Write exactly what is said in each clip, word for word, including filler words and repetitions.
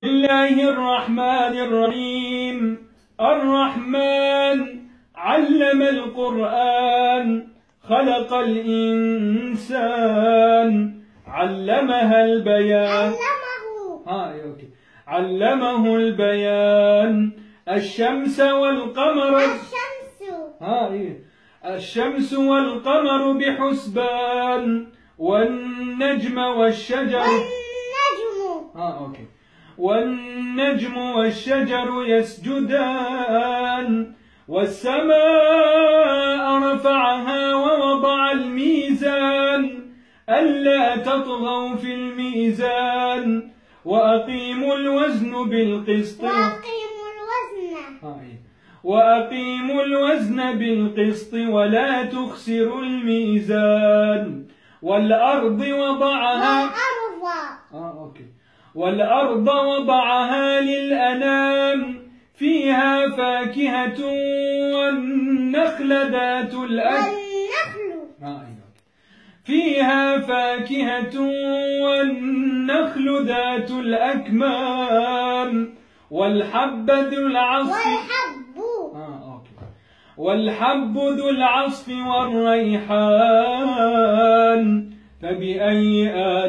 الله الرحمن الرحيم. الرحمن علم القرآن، خلق الإنسان، علمها البيان. علمه ها أوكي. علمه البيان. الشمس والقمر الشمس ها إيه الشمس والقمر بحسبان، والنجم والشجر والنجم ها أوكي والنجم والشجر يسجدان، والسماء رفعها ووضع الميزان، ألا تطغوا في الميزان، وأقيموا الوزن بالقسط وأقيموا الوزن وأقيموا الوزن بالقسط ولا تخسروا الميزان. والأرض وضعها والأرض آه أوكي والأرض وضعها للأنام، فيها فاكهة والنخل ذات الأكمام والنخل آه أيوة. فيها فاكهة والنخل ذات الأكمام، والحب ذو العصف والحب آه أوكي والحب ذو العصف والريحان. فبأي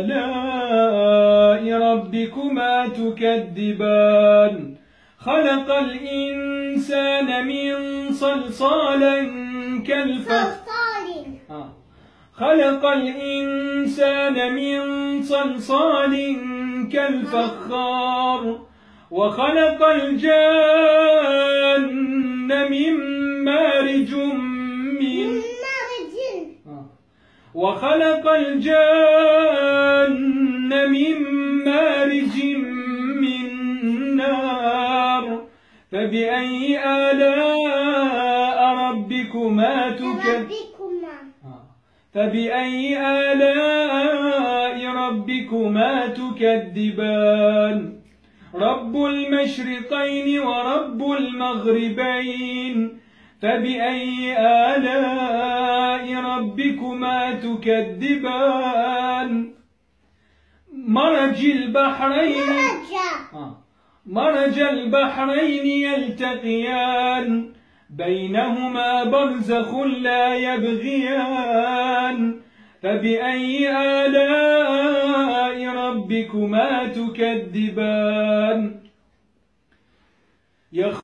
آلاء ربكما تكذبان؟ خلق الإنسان من صلصال كالفخار صلصال آه. خلق الإنسان من صلصال كالفخار، وخلق الجان من مارج من مارج آه. وخلق الجان من مارج من نار. فبأي آلاء ربكما تكذبان؟ ربكما فبأي آلاء ربكما تكذبان؟ رب المشرقين ورب المغربين. فبأي آلاء ربكما تكذبان؟ مرج البحرين مرج آه. مرج البحرين يلتقيان، بينهما برزخ لا يبغيان. فبأي آلاء ربكما تكذبان؟